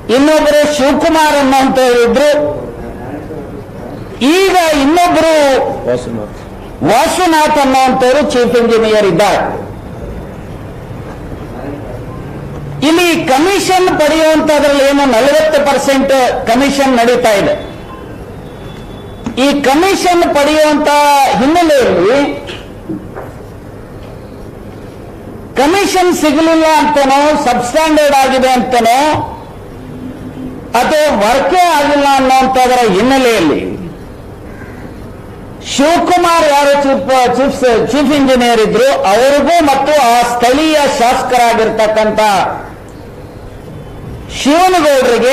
ಇನ್ನೊಬ್ಬರು ಶಿವಕುಮಾರ್ ಅನ್ನುವಂಥವ್ರು ಇದ್ರು. ಈಗ ಇನ್ನೊಬ್ಬರು ವಾಸುನಾಥ್ ಅನ್ನುವಂಥವ್ರು ಚೀಫ್ ಇಂಜಿನಿಯರ್ ಇದ್ದಾರೆ. ಇಲ್ಲಿ ಕಮಿಷನ್ ಪಡೆಯುವಂತದ್ರಲ್ಲಿ ಏನು 40% ಕಮಿಷನ್ ನಡೀತಾ ಇದೆ. ಈ ಕಮಿಷನ್ ಪಡೆಯುವಂತ ಹಿನ್ನೆಲೆಯಲ್ಲಿ ಕಮಿಷನ್ ಸಿಗಲಿಲ್ಲ ಅಂತನೋ, ಸಬ್ಸ್ಟ್ಯಾಂಡರ್ಡ್ ಆಗಿದೆ ಅಂತನೋ, ಅಥವಾ ವರ್ಕೇ ಆಗಿಲ್ಲ ಅನ್ನೋಂಥದ್ರ ಹಿನ್ನೆಲೆಯಲ್ಲಿ ಶಿವಕುಮಾರ್ ಯಾರು ಚೀಫ್ ಇಂಜಿನಿಯರ್ ಇದ್ರು ಅವರಿಗೂ ಮತ್ತು ಆ ಸ್ಥಳೀಯ ಶಾಸಕರಾಗಿರ್ತಕ್ಕಂಥ ಶಿವನಗೌಡರಿಗೆ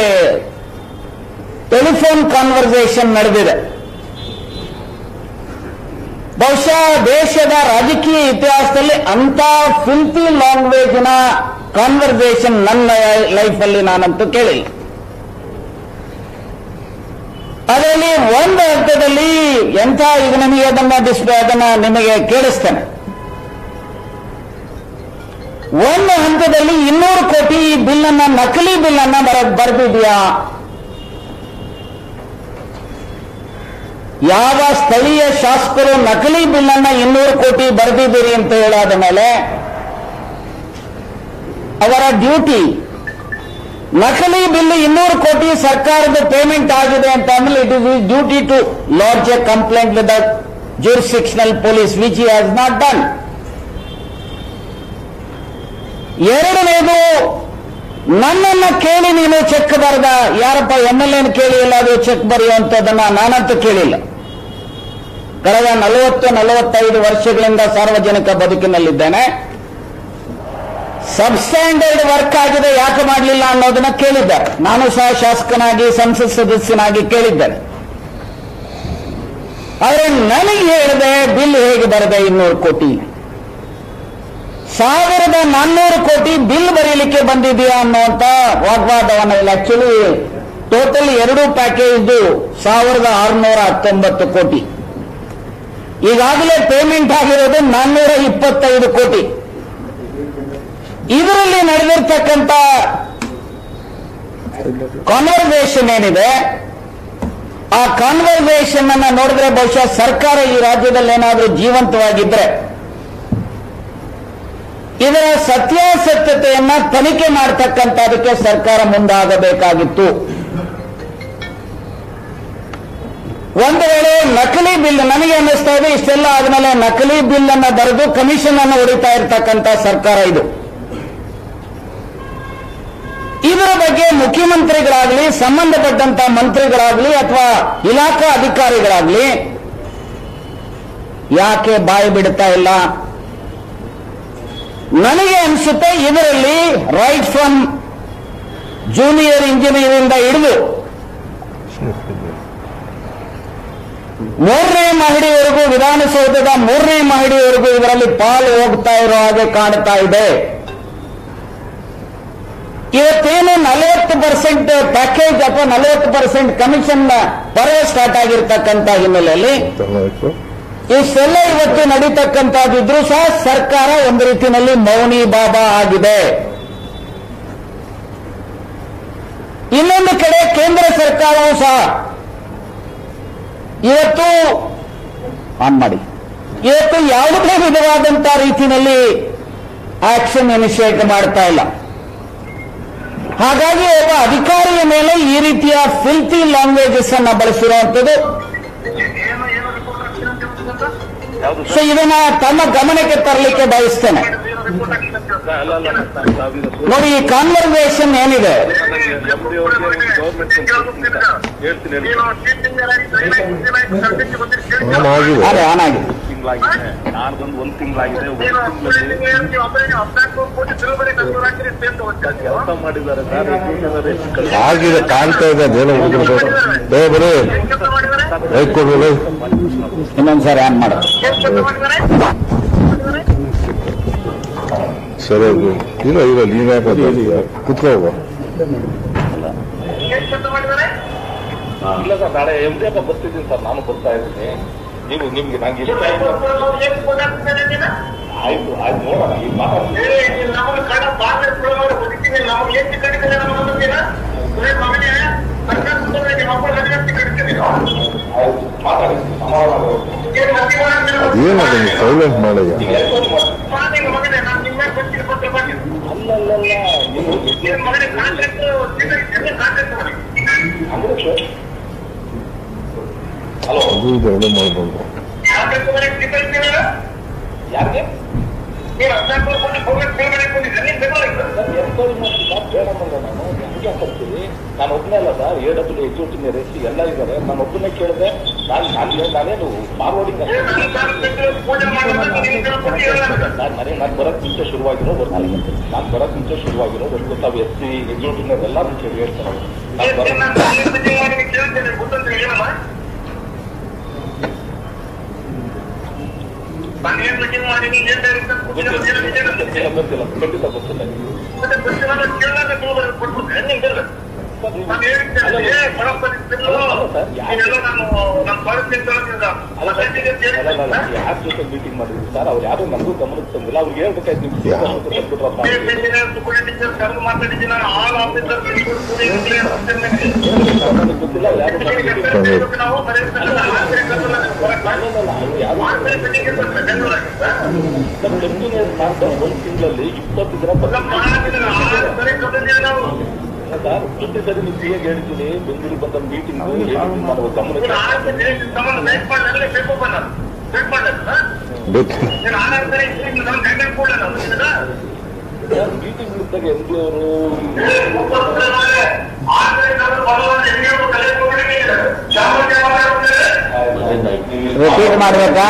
ಟೆಲಿಫೋನ್ ಕಾನ್ವರ್ಸೇಷನ್ ನಡೆದಿದೆ. ಬಹುಶಃ ದೇಶದ ರಾಜಕೀಯ ಇತಿಹಾಸದಲ್ಲಿ ಅಂತ ಫಿಲ್ತಿ ಲ್ಯಾಂಗ್ವೇಜ್ನ ಕಾನ್ವರ್ಸೇಷನ್ ನನ್ನ ಲೈಫಲ್ಲಿ ನಾನಂತೂ ಕೇಳಿಲ್ಲ. ಅದರಲ್ಲಿ ಒಂದು ಹಂತದಲ್ಲಿ ಎಂಥ ಈಗ ನಿಮಗೆ ಅದನ್ನ ನಿಮಗೆ ಕೇಳಿಸ್ತೇನೆ. ಒಂದು ಹಂತದಲ್ಲಿ 200 ಕೋಟಿ ಈ ಬಿಲ್ ಅನ್ನ, ನಕಲಿ ಬಿಲ್ ಅನ್ನ ಬರೆದಿದೆಯಾ? ಯಾವ ಸ್ಥಳೀಯ ಶಾಸಕರು ನಕಲಿ ಬಿಲ್ ಅನ್ನ 200 ಕೋಟಿ ಬರೆದಿದ್ದೀರಿ ಅಂತ ಹೇಳಾದ ಮೇಲೆ ಅವರ ಡ್ಯೂಟಿ, ನಕಲಿ ಬಿಲ್ 200 ಕೋಟಿ ಸರ್ಕಾರದ ಪೇಮೆಂಟ್ ಆಗಿದೆ ಅಂತ ಅಂದ್ರೆ it is is duty to lodge a complaint with the jurisdictional police which he has not done. ಎರಡನೇದು, ನನ್ನನ್ನ ಕೇಳಿ ನೀನು ಚೆಕ್ ಬರೆದ, ಯಾರಪ್ಪ MLA ಕೇಳಿ ಎಲ್ಲಾದರೂ ಚೆಕ್ ಬರೆಯುವಂಥದ್ದನ್ನ ನಾನಂತೂ ಕೇಳಿಲ್ಲ. ಕಳೆದ 40-45 ವರ್ಷಗಳಿಂದ ಸಾರ್ವಜನಿಕ ಬದುಕಿನಲ್ಲಿದ್ದೇನೆ. ಸಬ್ಸ್ಟ್ಯಾಂಡರ್ಡ್ ವರ್ಕ್ ಆಗಿದೆ, ಯಾಕೆ ಮಾಡಲಿಲ್ಲ ಅನ್ನೋದನ್ನ ಕೇಳಿದ್ದಾರೆ. ನಾನು ಸಹ ಶಾಸಕನಾಗಿ, ಸಂಸತ್ ಸದಸ್ಯನಾಗಿ ಕೇಳಿದ್ದೇನೆ. ಆದರೆ ನನಗೆ ಹೇಳಿದೆ ಬಿಲ್ ಹೇಗೆ ಬರೆದೆ 200 ಕೋಟಿ, 1400 ಕೋಟಿ ಬಿಲ್ ಬರೀಲಿಕ್ಕೆ ಬಂದಿದೆಯಾ ಅನ್ನುವಂತ ವಾಗ್ವಾದವನ್ನ ಇಲ್ಲ. ಆಕ್ಚುಲಿ ಟೋಟಲ್ 2 ಪ್ಯಾಕೇಜ್ 1619 ಕೋಟಿ. ಈಗಾಗಲೇ ಪೇಮೆಂಟ್ ಆಗಿರೋದು 425 ಕೋಟಿ. ಇದರಲ್ಲಿ ನಡೆದಿರ್ತಕ್ಕಂಥ ಕಾನ್ವರ್ಸೇಷನ್ ಏನಿದೆ, ಆ ಕಾನ್ವರ್ಸೇಷನ್ ಅನ್ನ ನೋಡಿದ್ರೆ ಬಹುಶಃ ಸರ್ಕಾರ ಈ ರಾಜ್ಯದಲ್ಲಿ ಏನಾದರೂ ಜೀವಂತವಾಗಿದ್ರೆ ಇದರ ಸತ್ಯಾಸತ್ಯತೆಯನ್ನ ತನಿಖೆ ಮಾಡತಕ್ಕಂಥದಕ್ಕೆ ಸರ್ಕಾರ ಮುಂದಾಗಬೇಕಾಗಿತ್ತು. ಒಂದು ವೇಳೆ ನಕಲಿ ಬಿಲ್, ನನಗೆ ಅನ್ನಿಸ್ತಾ ಇದೆ ಇಷ್ಟೆಲ್ಲ ಆದ್ಮೇಲೆ ನಕಲಿ ಬಿಲ್ ಅನ್ನ ಬರೆದು ಕಮಿಷನ್ ಅನ್ನು ಹೊಡಿತಾ ಇರತಕ್ಕಂಥ ಸರ್ಕಾರ ಇದು. ಇದರ ಬಗ್ಗೆ ಮುಖ್ಯಮಂತ್ರಿಗಳಾಗಲಿ, ಸಂಬಂಧಪಟ್ಟಂತ ಮಂತ್ರಿಗಳಾಗಲಿ ಅಥವಾ ಇಲಾಖಾ ಅಧಿಕಾರಿಗಳಾಗಲಿ ಯಾಕೆ ಬಾಯಿ ಬಿಡ್ತಾ ಇಲ್ಲ? ನನಗೆ ಅನಿಸುತ್ತೆ ಇದರಲ್ಲಿ ರೈಟ್ ಫ್ರಮ್ ಜೂನಿಯರ್ ಇಂಜಿನಿಯರ್ ಇಂದ ಹಿಡಿದು 3ನೇ ಮಹಡಿಯವರೆಗೂ, ವಿಧಾನಸೌಧದ 3ನೇ ಮಹಡಿಯವರೆಗೂ ಇದರಲ್ಲಿ ಪಾಲು ಹೋಗ್ತಾ ಇರೋ ಹಾಗೆ ಕಾಣ್ತಾ ಇದೆ. ಇವತ್ತೇನು 40% ಪ್ಯಾಕೇಜ್ ಅಥವಾ 40% ಕಮಿಷನ್ ಬರೋ ಸ್ಟಾರ್ಟ್ ಆಗಿರ್ತಕ್ಕಂಥ ಹಿನ್ನೆಲೆಯಲ್ಲಿ ಇಷ್ಟೆಲ್ಲ ಇವತ್ತು ನಡೀತಕ್ಕಂಥದ್ದಿದ್ರೂ ಸಹ ಸರ್ಕಾರ ಒಂದು ರೀತಿಯಲ್ಲಿ ಮೌನಿ ಬಾಬಾ ಆಗಿದೆ. ಇನ್ನೊಂದು ಕಡೆ ಕೇಂದ್ರ ಸರ್ಕಾರವೂ ಸಹ ಇವತ್ತು ಯಾವುದೇ ವಿಧವಾದಂಥ ರೀತಿಯಲ್ಲಿ ಆಕ್ಷನ್ ಇನಿಷಿಯೇಟ್ ಮಾಡ್ತಾ ಇಲ್ಲ. ಹಾಗಾಗಿ ಒಬ್ಬ ಅಧಿಕಾರಿಯ ಮೇಲೆ ಈ ರೀತಿಯ ಫಿಲ್ತಿ ಲ್ಯಾಂಗ್ವೇಜಸ್ ಅನ್ನ ಬಳಸಿರುವಂಥದ್ದು, ಸೊ ಇದನ್ನ ತಮ್ಮ ಗಮನಕ್ಕೆ ತರಲಿಕ್ಕೆ ಬಯಸ್ತೇನೆ. ನೋಡಿ, ಈ ಕಾನ್ವರ್ಸೇಷನ್ ಏನಿದೆ, ಅದೇ ಆನ್ ಆಗಿದೆ. ಆಗಿದೆ, ಕಾಣ್ತಾ ಇದೆ. ಇನ್ನೊಂದ್ಸಾರಿ ಆನ್ ಮಾಡ ಸರಿ. ಇಲ್ಲ ಇಲ್ಲ, ನೀವ್ಯಾಕೆ ಕುತ್ಕೋಗ. ಇಲ್ಲ ಸರ್, ನಾಳೆ MDF ಬರ್ತಿದ್ದೀನಿ ಸರ್, ನಾನು ಬರ್ತಾ ಇದ್ದೀನಿ. ನೀವು ನಿಮ್ಗೆ ನಂಗೆ ಆಯ್ತು ಆಯ್ತು ನೋಡೋಣ. ಈಗ ಮಾತಾಡ್ತೀನಿ. ಅದೇನದು ಸೈಲೆಂಟ್ ಮಾಡಯ್ಯ. ಅದು ಇದೆರಡು ಮಾಡ್ಬೋದು. ಯಾರಿಗೆ ನಾನು ಒಬ್ಬನೇ ಅಲ್ಲ ಸರ್, AW ಎಕ್ಸಿಕ್ಯೂಟಿವ್ ರೆಸಿ ಎಲ್ಲ ಇದ್ದಾರೆ. ನಾನು ಒಬ್ಬನೇ ಕೇಳಿದೆ. ನಾನೇನು ಫಾರ್ವರ್ಡಿಂಗ್ ನಾನು ಬರೋಕ್ಕೆ ಮುಂಚೆ ಶುರುವಾಗಿರೋದು ನಾನು ಬರೋಕ್ಕೆ ಮುಂಚೆ ಶುರುವಾಗಿರೋದು ತಾವು SC ಎಕ್ಸಿಕ್ಯೂಟಿವ್ ಎಲ್ಲ ಮುಂಚೆ ಹೇಳ್ತಾರೆ. ಖಂಡಿತ ಗೊತ್ತಿಲ್ಲ. ಯಾರ ಜೊತೆ ಮೀಟಿಂಗ್ ಮಾಡಿದ್ವಿ ಸರ್? ಅವ್ರು ಯಾರು ನಮಗೂ ಗಮನಕ್ಕೆ ತಂದಿಲ್ಲ. ಅವ್ರಿಗೆ ಹೇಳ್ಬೇಕಾಯ್ತು ನಿಮ್ಗೆ ಗೊತ್ತಿಲ್ಲ. ಒಂದು ತಿಂಗಳಲ್ಲಿ 20 ದಿನ ಸರ್. ಪ್ರತಿ ಸರಿ ನೀವು ಹೇಗೆ ಹೇಳ್ತೀನಿ, ಬೆಂಗಳೂರಿಗೆ ಬಂದ ಮೀಟಿಂಗ್ ನಾವು ಗಮನಕ್ಕೆ ಮೀಟಿಂಗ್ ಇದ್ದಾಗ MD ಅವರು ರಿಪೀಟ್ ಮಾಡ್ಬೇಕಾ?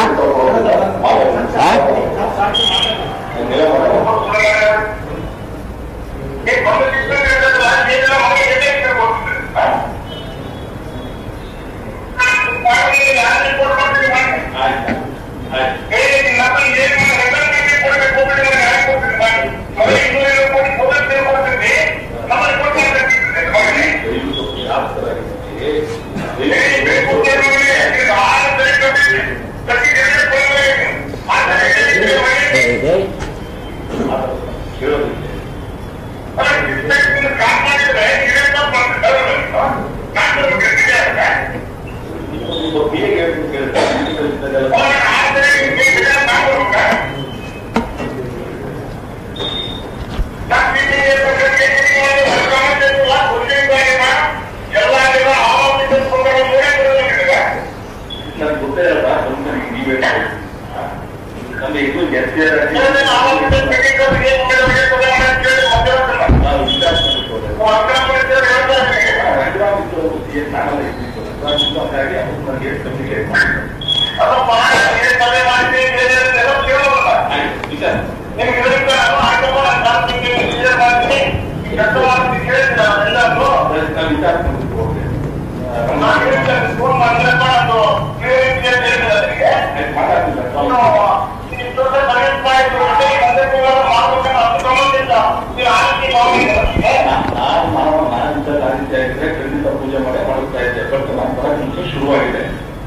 ಖಂಡಿತ ಪೂಜೆ ಮಾಡುತ್ತಾ ಇದ್ದೆ. ಬಟ್ ನಾನು ಬರೋಕ್ಕೆ ಮುಂಚೆ ಶುರುವಾಗಿದೆ.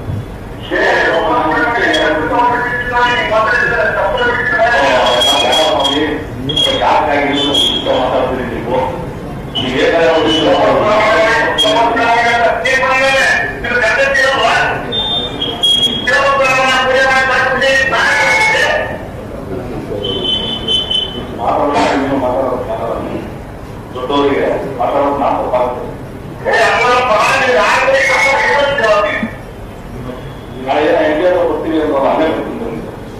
ಮಾತಾಡ್ತೀರಿ ನೀವು ದೊಡ್ಡವರಿಗೆ ಮಾತಾಡೋದು ನಾನು ತಪ್ಪಾಗ್ತದೆ. ನಾಳೆ MD ಬರ್ತೀವಿ ಅಂತ ಅಲ್ಲೇ ಬರ್ತೀನಿ.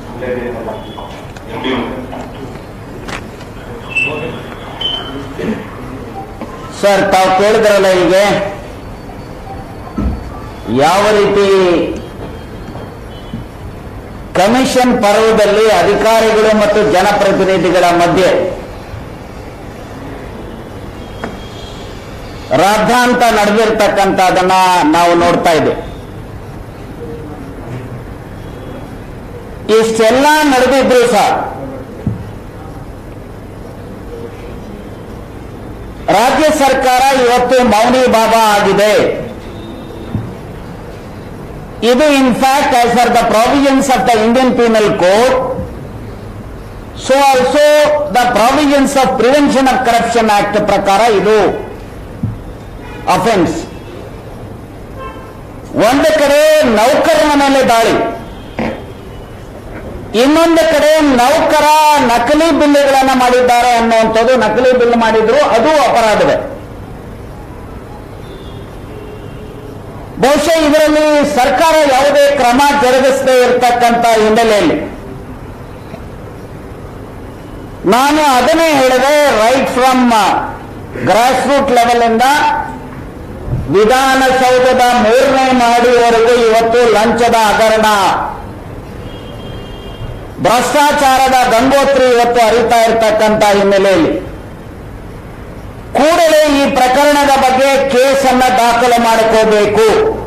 ಸರ್, ತಾವು ಕೇಳಿದ್ರಲ್ಲ, ಈಗ ಯಾವ ರೀತಿ ಕಮಿಷನ್ ಪರ್ವದಲ್ಲಿ ಅಧಿಕಾರಿಗಳು ಮತ್ತು ಜನಪ್ರತಿನಿಧಿಗಳ ಮಧ್ಯೆ ರಾದ್ಧಾಂತ ನಡೆದಿರ್ತಕ್ಕಂಥದನ್ನ ನಾವು ನೋಡ್ತಾ ಇದ್ದೇವೆ. ಇಷ್ಟೆಲ್ಲ ನಡೆದಿದ್ರು ಸಹ ರಾಜ್ಯ ಸರ್ಕಾರ ಇವತ್ತು ಮೌನಿ ಬಾಬಾ ಆಗಿದೆ. ಇದು in fact as far the provisions of the Indian penal code, so also the provisions of prevention of corruption act ಪ್ರಕಾರ ಇದು ಅಫೆನ್ಸ್. ಒಂದು ಕಡೆ ನೌಕರನ ಮೇಲೆ ದಾಳಿ, ಇನ್ನೊಂದು ಕಡೆ ನೌಕರ ನಕಲಿ ಬಿಲ್ಗಳನ್ನು ಮಾಡಿದ್ದಾರೆ ಅನ್ನುವಂಥದ್ದು. ನಕಲಿ ಬಿಲ್ ಮಾಡಿದ್ರು ಅದು ಅಪರಾಧವೇ. ಬಹುಶಃ ಇದರಲ್ಲಿ ಸರ್ಕಾರ ಯಾವುದೇ ಕ್ರಮ ಜರುಗಿಸದೇ ಇರತಕ್ಕಂಥ ಹಿನ್ನೆಲೆಯಲ್ಲಿ ನಾನು ಅದನ್ನೇ ಹೇಳಿದೆ, right from grass root level ಇಂದ ವಿಧಾನಸೌಧದ 3ನೇ ಮಹಡಿಯವರೆಗೂ ಇವತ್ತು ಲಂಚದ ಹಗರಣ, ಭ್ರಷ್ಟಾಚಾರದ ಗಂಗೋತ್ರಿ ಇವತ್ತು ಹರಿತಾ ಇರತಕ್ಕಂಥ ಹಿನ್ನೆಲೆಯಲ್ಲಿ ಕೂಡಲೇ ಈ ಪ್ರಕರಣದ ಬಗ್ಗೆ ಕೇಸನ್ನು ದಾಖಲು ಮಾಡಿಕೋಬೇಕು.